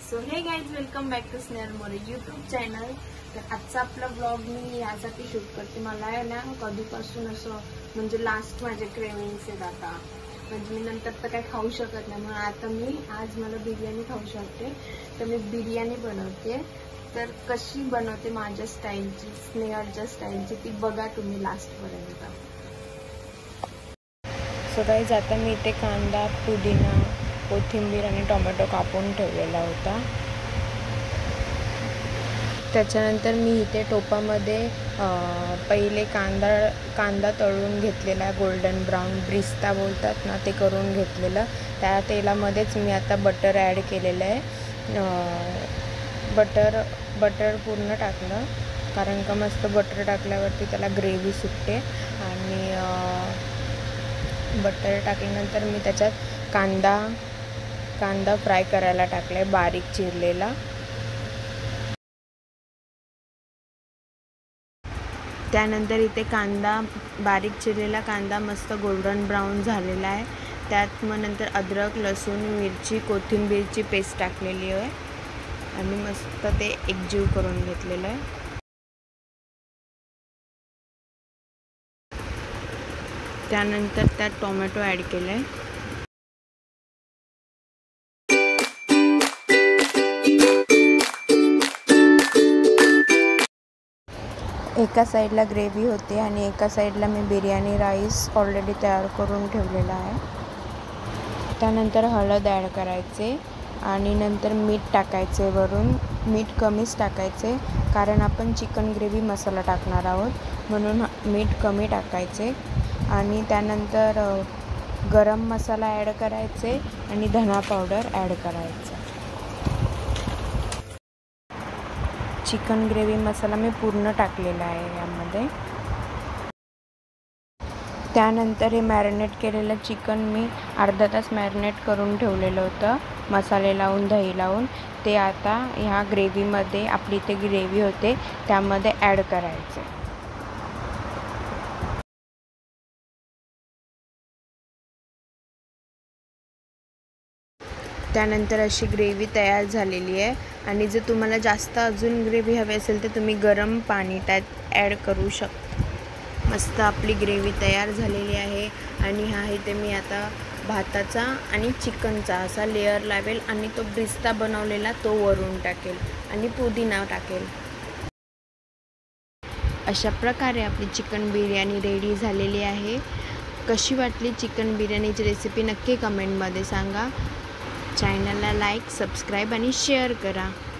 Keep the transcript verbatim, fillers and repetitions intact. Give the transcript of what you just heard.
So hey guys, welcome back to Snehal More YouTube channel. तर आजचा आपला ब्लॉग मी यासाठी शूट करते। मला आहे ना कधीपासून असं म्हणजे लास्ट माझे क्रेविंग्स आहेत आता, म्हणजे मी नंतर तर काही खाऊ शकत नाही, म्हणून आता मी आज मला बिर्याणी खाऊ शकते। तर मी बिर्याणी बनवते। तर कशी बनवते माझ्या स्टाईलची, स्नेहलच्या स्टाईलची, ती बघा तुम्ही लास्टपर्यंत। सो गाइज, आता मी इथे कांदा, पुदिना, कोथिंबीर आणि टोमॅटो कापून ठेवलेला होता। त्याच्यानंतर मी इथे टोपामध्ये पहिले कांदा कांदा तळून घेतलेला, गोल्डन ब्राऊन ब्रिस्ता बोलतात ना, ते करून घेतलेलं। त्या तेलामध्येच मी आता बटर ॲड केलेलं आहे। बटर बटर पूर्ण टाकलं, कारण का मस्त बटर टाकल्यावरती त्याला ग्रेव्ही सुटते। आणि बटर टाकल्यानंतर मी त्याच्यात कांदा कांदा फ्राय करायला टाकलाय, बारीक चिरलेला। त्यानंतर इथे कांदा बारीक चिरलेला कांदा मस्त गोल्डन ब्राऊन झालेला आहे। त्यात मग नंतर अद्रक, लसूण, मिरची, कोथिंबीरची पेस्ट टाकलेली आहे आणि मस्त ते एकजीव करून घेतलेलं आहे। त्यानंतर त्यात टोमॅटो ॲड केलं आहे। एका साईडला ग्रेव्ही होते आणि एका साईडला मी बिर्याणी राईस ऑलरेडी तयार करून ठेवलेला आहे। त्यानंतर हळद ॲड करायचे आणि नंतर मीठ टाकायचे। वरून मीठ कमीच टाकायचे, कारण आपण चिकन ग्रेव्ही मसाला टाकणार आहोत, म्हणून मीठ कमी टाकायचे। आणि त्यानंतर गरम मसाला ॲड करायचे आणि धना पावडर ॲड करायचं। चिकन ग्रेव्ही मसाला मी पूर्ण टाकलेला आहे यामध्ये। त्यानंतर हे मॅरिनेट केलेलं चिकन मी अर्धा तास मॅरिनेट करून ठेवलेलं होतं, मसाले लावून, दही लावून। ते आता ह्या ग्रेव्हीमध्ये, आपली इथे ग्रेव्ही होते त्यामध्ये ॲड करायचे। त्यानंतर अशी ग्रेव्ही तयार झालेली आहे। आणि जर तुम्हाला जास्त अजून ग्रेव्ही हवी असेल तर तुम्ही गरम पाणी त्यात ॲड करू शकता। मस्त आपली ग्रेव्ही तयार झालेली आहे। आणि हा इथे मी आता भाताचा आणि चिकनचा असा लेअर लावेल आणि तो ब्रिस्ता बनवलेला तो वरून टाकेल आणि पुदिना टाकेल। अशा प्रकारे आपली चिकन बिर्याणी रेडी झालेली आहे। कशी वाटली चिकन बिर्याणीची रेसिपी नक्की कमेंटमध्ये सांगा। चॅनलला लाईक, सबस्क्राईब आणि शेअर करा।